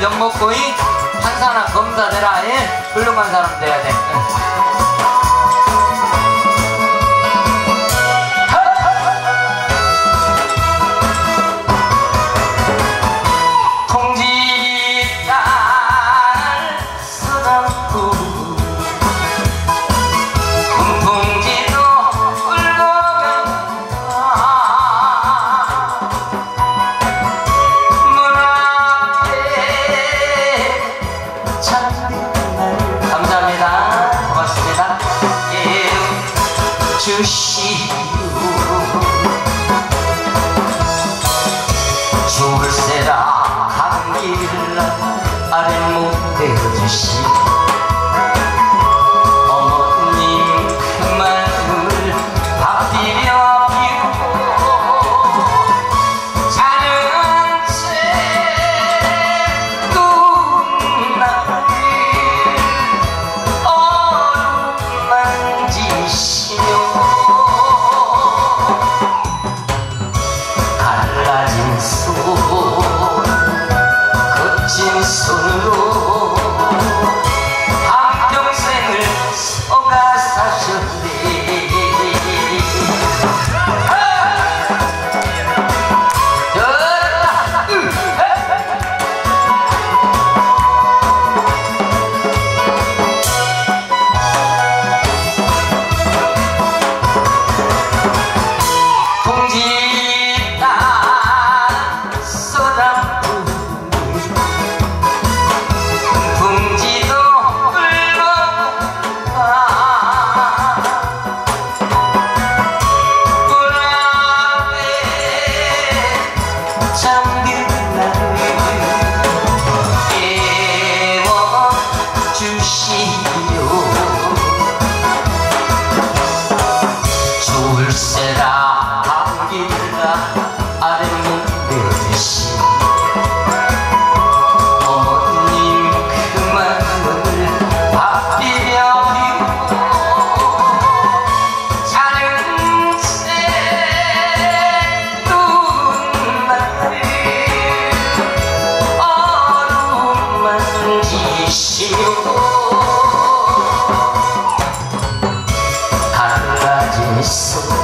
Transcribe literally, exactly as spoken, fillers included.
영목고이 판사나 검사 되라. 예? 훌륭한 사람 돼야 돼. 주시오. 줄세라 한길 아랫목대 주시오. 어머님 그 마음을 밥 비벼 비우고 자는 채 눈나를 어루만지시며 거친 손으로 한평생을 쏘가 사셨네. 줄세라 한길라 아랫목대 주시. 어머님 그 마음을 밥 비벼 비우고 자는 채 눈물을 어루만지시오. 갈라진 손